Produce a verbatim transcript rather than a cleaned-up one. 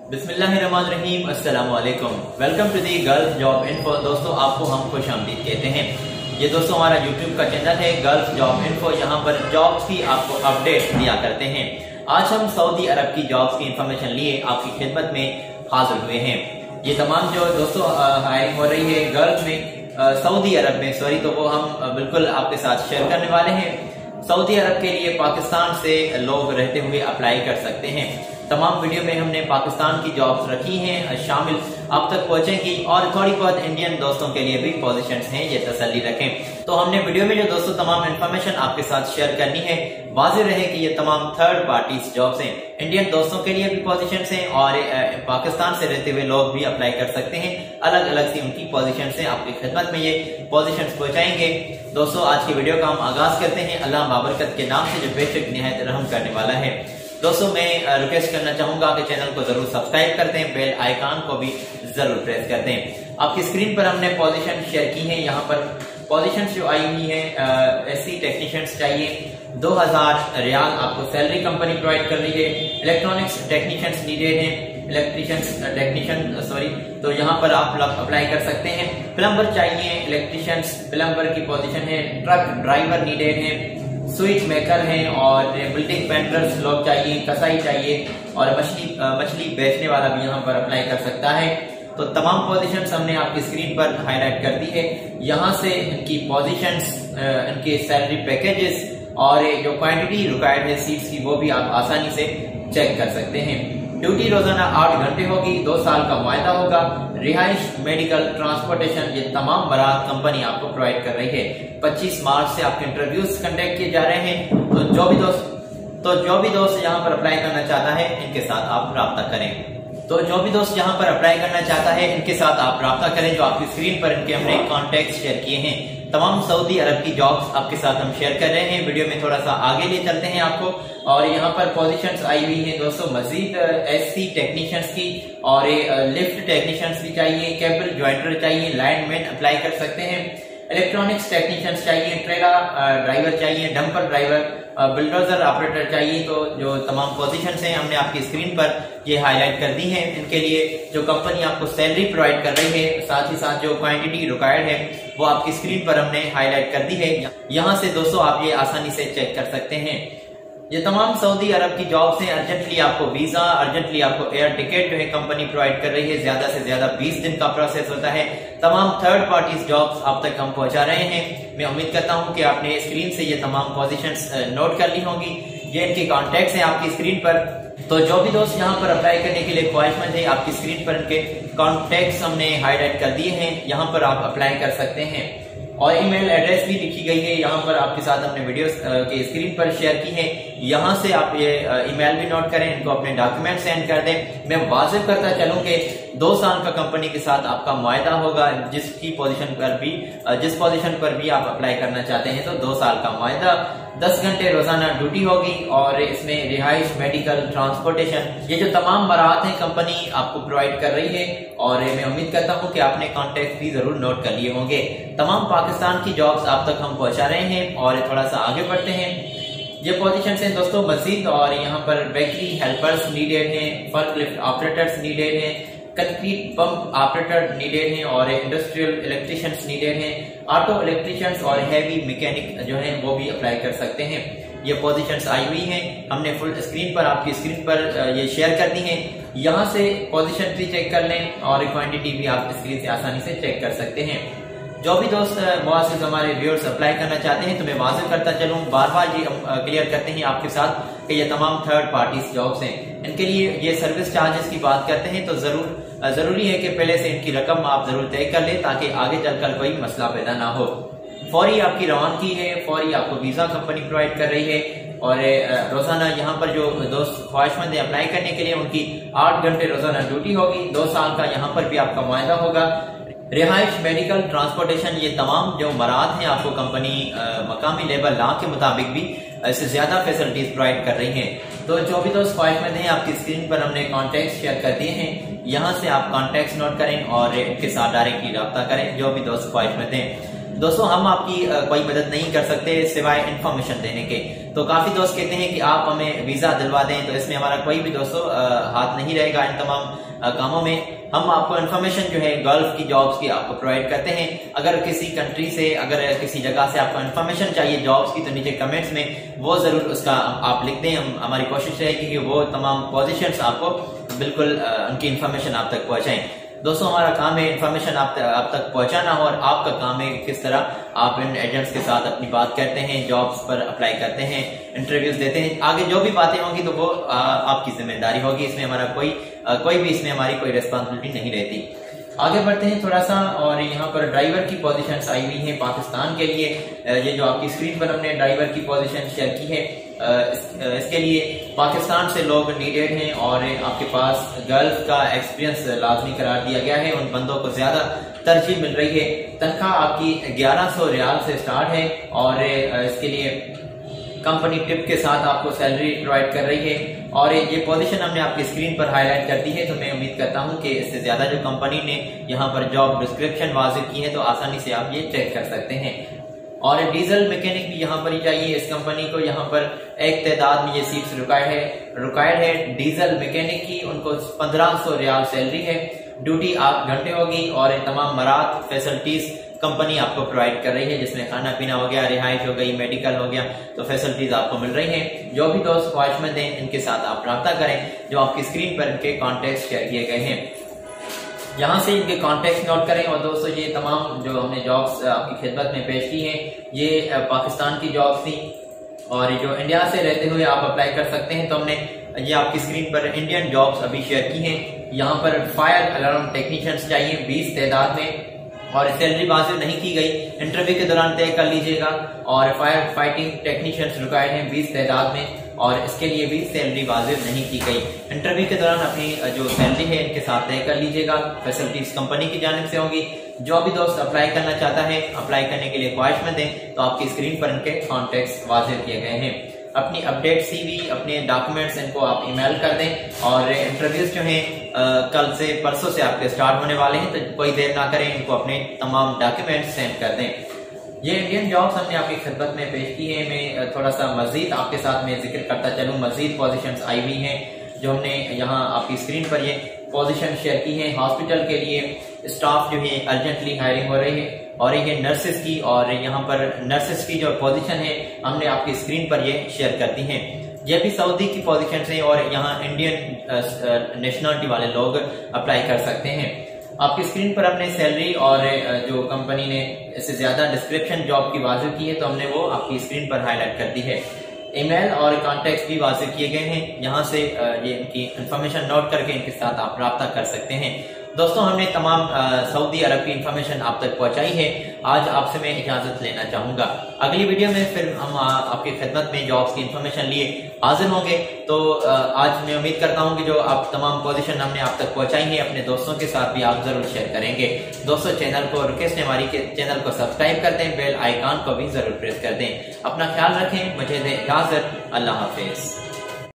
बिस्मिल्लाहिर्रहमानिर्रहीम, अस्सलाम वालेकुम। Welcome to the girls job info. दोस्तों, आपको हम खुश आमदीद कहते हैं। ये दोस्तों हमारा यूट्यूब का चैनल है गर्ल्स जॉब इन्फो। यहाँ पर जॉब्स की आपको अपडेट दिया करते हैं। आज हम सऊदी अरब की जॉब्स की इंफॉर्मेशन लिए आपकी खिदमत में हाजिर हुए हैं। ये तमाम जो दोस्तों हायरिंग हो रही है गर्ल्स में सऊदी अरब में, सॉरी, तो वो हम बिल्कुल आपके साथ शेयर करने वाले हैं। सऊदी अरब के लिए पाकिस्तान से लोग रहते हुए अप्लाई कर सकते हैं। तमाम वीडियो में हमने पाकिस्तान की जॉब्स रखी हैं, शामिल आप तक पहुंचेंगी और थोड़ी बहुत इंडियन दोस्तों के लिए भी पोजीशंस हैं, ये तसल्ली रखें। तो हमने वीडियो में जो दोस्तों तमाम इन्फॉर्मेशन आपके साथ शेयर करनी है, वाज़ेह रहे कि ये तमाम थर्ड पार्टीज जॉब्स हैं। इंडियन दोस्तों के लिए भी पोजीशंस हैं और पाकिस्तान से रहते हुए लोग भी अप्लाई कर सकते हैं। अलग अलग सी उनकी पोजीशंस हैं, आपकी खिदमत में ये पोजीशंस पहुंचाएंगे। दोस्तों, आज की वीडियो का हम आगाज करते हैं अल्लाह बाबरकत के नाम से, जो बेशक निहायत रहम करने वाला है। दोस्तों, मैं रिक्वेस्ट करना चाहूंगा कि चैनल को जरूर सब्सक्राइब कर दें, बेल आइकन को भी जरूर प्रेस कर दें। आपकी स्क्रीन पर हमने पोजीशन शेयर की है। यहाँ पर पोजीशंस जो आई हुई है, एससी टेक्नीशियंस चाहिए, दो हजार रियाल आपको सैलरी कंपनी प्रोवाइड कर रही है। इलेक्ट्रॉनिक्स टेक्नीशियंस नीडेड है, इलेक्ट्रिशियंस टेक्नीशियन सॉरी, तो यहाँ पर आप अप्लाई कर सकते हैं। प्लम्बर चाहिए, इलेक्ट्रिशियंस प्लम्बर की पोजीशन है। ट्रक ड्राइवर नीडेड है, स्विच मेकर हैं और बिल्डिंग पेंटर्स लोग चाहिए, कसाई चाहिए और मछली मछली बेचने वाला भी यहाँ पर अप्लाई कर सकता है। तो तमाम पोजीशंस हमने आपकी स्क्रीन पर हाईलाइट कर दी है। यहाँ से इनकी पोजीशंस, इनके सैलरी पैकेजेस और जो क्वांटिटी रिक्वायर्ड है सीट्स की, वो भी आप आसानी से चेक कर सकते हैं। ड्यूटी रोजाना आठ घंटे होगी, दो साल का मुआहदा होगा। रिहाइश, मेडिकल, ट्रांसपोर्टेशन, ये तमाम बरात कंपनी आपको प्रोवाइड कर रही है। पच्चीस मार्च से आपके इंटरव्यूज कंडक्ट किए जा रहे हैं। तो जो भी दोस्त तो जो भी दोस्त यहाँ पर अप्लाई करना चाहता है, इनके साथ आप राब्ता करें। तो जो भी दोस्त यहाँ पर अप्लाई करना चाहता है, इनके साथ आप राब्ता करें। जो आपकी स्क्रीन पर इनके हमने कॉन्टेक्ट शेयर किए हैं। तमाम सऊदी अरब की जॉब्स आपके साथ हम शेयर कर रहे हैं। वीडियो में थोड़ा सा आगे ले चलते हैं आपको। और यहाँ पर पोजीशंस आई हुई हैं दोस्तों मजीद एससी टेक्नीशियंस की और लिफ्ट टेक्नीशियंस भी चाहिए, केबल ज्वाइंटर चाहिए, लाइनमैन अप्लाई कर सकते हैं। इलेक्ट्रॉनिक्स टेक्नीशियंस चाहिए, ट्रेलर ड्राइवर चाहिए, डंपर ड्राइवर, बुलडोजर ऑपरेटर चाहिए। तो जो तमाम पोजीशंस हैं हमने आपकी स्क्रीन पर ये हाईलाइट कर दी हैं। इनके लिए जो कंपनी आपको सैलरी प्रोवाइड कर रही है, साथ ही साथ जो क्वांटिटी रिक्वायर्ड है, वो आपकी स्क्रीन पर हमने हाईलाइट कर दी है। यहाँ से दोस्तों आप ये आसानी से चेक कर सकते हैं। ये तमाम सऊदी अरब की जॉब्स हैं। अर्जेंटली आपको वीजा, अर्जेंटली आपको एयर टिकट जो है कंपनी प्रोवाइड कर रही है। ज्यादा से ज्यादा बीस दिन का प्रोसेस होता है। तमाम थर्ड पार्टीज जॉब्स आप तक हम पहुंचा रहे हैं। मैं उम्मीद करता हूं कि आपने स्क्रीन से ये तमाम पोजीशंस नोट कर ली होंगी। ये इनके कॉन्टेक्ट्स हैं आपकी स्क्रीन पर। तो जो भी दोस्त यहाँ पर अप्लाई करने के लिए ख्वाहिशमंद है, आपकी स्क्रीन पर इनके कॉन्टेक्ट्स हमने हाईलाइट कर दिए हैं। यहाँ पर आप अप्लाई कर सकते हैं और ईमेल एड्रेस भी लिखी गई है। यहाँ पर आपके साथ हमने वीडियो के स्क्रीन पर शेयर की है। यहाँ से आप ये ईमेल भी नोट करें, इनको अपने डॉक्यूमेंट सेंड कर दें। मैं वाजिब करता चलूं कि दो साल का कंपनी के साथ आपका मुआहदा होगा। जिसकी पोजीशन पर भी जिस पोजीशन पर भी आप अप्लाई करना चाहते हैं, तो दो साल का मुआहदा, दस घंटे रोजाना ड्यूटी होगी और इसमें रिहाइश, मेडिकल, ट्रांसपोर्टेशन, ये जो तमाम बरात है कंपनी आपको प्रोवाइड कर रही है। और मैं उम्मीद करता हूँ कि आपने कॉन्टेक्ट भी जरूर नोट कर लिए होंगे। तमाम पाकिस्तान की जॉब्स आप तक हम पहुंचा रहे हैं और थोड़ा सा आगे बढ़ते हैं। ये पोजीशंस हैं दोस्तों मजीद, और यहाँ पर बेकरी हेल्पर्स नीडेड हैं, फॉर्कलिफ्ट ऑपरेटर्स नीडेड हैं, कंक्रीट पंप ऑपरेटर नीडेड हैं और इंडस्ट्रियल इलेक्ट्रिशियंस नीडेड हैं। ऑटो इलेक्ट्रिशियंस और हैवी मैकेनिक जो हैं वो भी अप्लाई कर सकते हैं। ये पोजीशंस आई हुई हैं, हमने फुल स्क्रीन पर आपकी स्क्रीन पर ये शेयर कर दी हैं। यहाँ से पोजीशन भी चेक कर लें और क्वांटिटी भी आप स्क्रीन से आसानी से चेक कर सकते हैं। जो भी दोस्त मुआज़िज़ हमारे व्यूअर्स अप्लाई करना चाहते हैं, तो मैं वाज़ेह करता चलूँ, बार बार ये क्लियर करते हैं आपके साथ कि ये तमाम थर्ड पार्टीज जॉब्स हैं। इनके लिए ये सर्विस चार्जेस की बात करते हैं, तो जरूर जरूरी है कि पहले से इनकी रकम आप जरूर तय कर लें, ताकि आगे चलकर कोई मसला पैदा ना हो। फौरी आपकी रवानगी है, फौरी आपको वीजा कंपनी प्रोवाइड कर रही है। और रोजाना यहाँ पर जो दोस्त ख्वाहिशमंद है अप्लाई करने के लिए, उनकी आठ घंटे रोजाना ड्यूटी होगी। दो साल का यहाँ पर भी आपका मुआहदा होगा। रिहाइश, मेडिकल, ट्रांसपोर्टेशन, ये तमाम जो मराद हैं आपको कंपनी मकामी लेबर लॉ के मुताबिक भी इससे ज्यादा फैसिलिटीज प्रोवाइड कर रही हैं। तो जो भी दोस्त ख्वाहिशमंद हैं, आपकी स्क्रीन पर हमने कॉन्टेक्ट शेयर कर दिए हैं। यहाँ से आप कॉन्टेक्ट नोट करें और इनके साथ डायरेक्टली रब्ता करें, जो भी दोस्त ख्वाहिशमंद हैं। दोस्तों हम आपकी कोई मदद नहीं कर सकते सिवाय इंफॉर्मेशन देने के। तो काफी दोस्त कहते हैं कि आप हमें वीजा दिलवा दें, तो इसमें हमारा कोई भी दोस्तों हाथ नहीं रहेगा इन तमाम कामों में। हम आपको इन्फॉर्मेशन जो है गल्फ की जॉब्स की आपको प्रोवाइड करते हैं। अगर किसी कंट्री से, अगर किसी जगह से आपको इन्फॉर्मेशन चाहिए जॉब्स की, तो नीचे कमेंट्स में वो जरूर उसका आप लिख दें। हम हमारी कोशिश रहेगी कि वो तमाम पोजीशंस आपको बिल्कुल उनकी इन्फॉर्मेशन आप तक पहुंचाएं। दोस्तों हमारा काम है इन्फॉर्मेशन आप, आप तक पहुंचाना, और आपका काम है किस तरह आप इन एजेंट्स के साथ अपनी बात करते हैं, जॉब्स पर अप्लाई करते हैं, इंटरव्यूज देते हैं। आगे जो भी बातें होंगी तो वो आ, आपकी जिम्मेदारी होगी, इसमें हमारा कोई आ, कोई भी इसमें हमारी कोई रिस्पॉन्सिबिलिटी नहीं रहती। आगे बढ़ते हैं थोड़ा सा, और यहाँ पर ड्राइवर की पोजीशंस आई हुई हैं पाकिस्तान के लिए। ये जो आपकी स्क्रीन पर हमने ड्राइवर की पोजीशन शेयर की है, इसके लिए पाकिस्तान से लोग नीडेड हैं और आपके पास गल्फ का एक्सपीरियंस लाजमी करार दिया गया है। उन बंदों को ज्यादा तरजीह मिल रही है। तनख्वाह आपकी ग्यारह सौ रियाल से स्टार्ट है, और इसके लिए कंपनी टिप के साथ आपको सैलरी प्रोवाइड कर रही है। और ये पोजीशन हमने आपकी स्क्रीन पर हाईलाइट कर दी है, तो मैं उम्मीद करता हूं कि इससे ज्यादा जो कंपनी ने यहाँ पर जॉब डिस्क्रिप्शन वाज़िह की है, तो आसानी से आप ये चेक कर सकते हैं। और डीजल मैकेनिक भी यहाँ पर ही चाहिए इस कंपनी को। यहाँ पर एक तादाद में ये सीट्स रिक्वायर्ड है रिक्वायर्ड है डीजल मैकेनिक की। उनको पंद्रह सौ रियाल सैलरी है। ड्यूटी आठ घंटे होगी, और तमाम मरात फैसिलिटीज कंपनी आपको प्रोवाइड कर रही है, जिसमें खाना पीना हो गया, रिहाइश हो गई, मेडिकल हो गया, तो फैसिलिटीज आपको मिल रही हैं। जो भी दोस्त ख्वाहिशमंद हैं इनके साथ आप राब्ता करें, जो आपकी स्क्रीन पर इनके कॉन्टेक्ट शेयर किए गए हैं। यहाँ से इनके कॉन्टेक्ट नोट करें। और दोस्तों ये तमाम जो हमने जॉब्स आपकी खिदमत में पेश की हैं, ये पाकिस्तान की जॉब्स थी, और जो इंडिया से रहते हुए आप अप्लाई कर सकते हैं। तो हमने ये आपकी स्क्रीन पर इंडियन जॉब्स अभी शेयर की हैं। यहाँ पर फायर अलार्म टेक्नीशियंस चाहिए बीस तादाद में, और सैलरी वाज़िह नहीं की गई, इंटरव्यू के दौरान तय कर लीजिएगा। और फायर फाइटिंग टेक्नीशियंस रिक्वायर्ड हैं बीस तादाद में, और इसके लिए भी सैलरी वाज़िह नहीं की गई। इंटरव्यू के दौरान अपनी जो सैलरी है इनके साथ तय कर लीजिएगा। फैसिलिटीज कंपनी की जानिब से होगी। जो भी दोस्त अप्लाई करना चाहता है, अप्लाई करने के लिए ख्वाहिशमंद है, तो आपकी स्क्रीन पर इनके कॉन्टेक्ट वाज़िह किए गए हैं। अपनी अपडेट सीवी, अपने डॉक्यूमेंट्स इनको आप ईमेल कर दें। और इंटरव्यूज जो हैं कल से परसों से आपके स्टार्ट होने वाले हैं, तो कोई देर ना करें, इनको अपने तमाम डॉक्यूमेंट्स सेंड कर दें। ये इंडियन जॉब्स हमने आपकी खिदमत में पेश की है। मैं थोड़ा सा मजीद आपके साथ में जिक्र करता चलूँ। मजीद पोजीशंस आई हुई हैं जो हमने यहाँ आपकी स्क्रीन पर ये पोजीशन शेयर की है। हॉस्पिटल के लिए स्टाफ जो है अर्जेंटली हायरिंग हो रही है, और ये नर्सेस की, और यहाँ पर नर्सेस की जो पोजीशन है हमने आपकी स्क्रीन पर ये शेयर कर दी है। ये भी सऊदी की पोजीशन है, और यहाँ इंडियन नेशनलिटी वाले लोग अप्लाई कर सकते हैं। आपकी स्क्रीन पर हमने सैलरी और जो कंपनी ने इससे ज्यादा डिस्क्रिप्शन जॉब की वाज़िह की है, तो हमने वो आपकी स्क्रीन पर हाईलाइट कर दी है। ईमेल और कॉन्टेक्ट भी वाज़िह किए गए हैं। यहाँ से ये इनकी इंफॉर्मेशन नोट करके इनके साथ आप राब्ता कर सकते हैं। दोस्तों हमने तमाम सऊदी अरब की इंफॉर्मेशन आप तक पहुंचाई है। आज आपसे मैं इजाजत लेना चाहूंगा। अगली वीडियो में फिर हम आपकी खिदमत में जॉब्स की इंफॉर्मेशन लिए हाजिर होंगे। तो आज मैं उम्मीद करता हूं कि जो आप तमाम पोजीशन हमने आप तक पहुंचाई है, अपने दोस्तों के साथ भी आप जरूर शेयर करेंगे। दोस्तों चैनल को रिक्वेस्ट है हमारी के चैनल को सब्सक्राइब कर दें, बेल आइकॉन को भी जरूर प्रेस कर दें। अपना ख्याल रखें, मुझे दें इजाजत। अल्लाह हाफिज।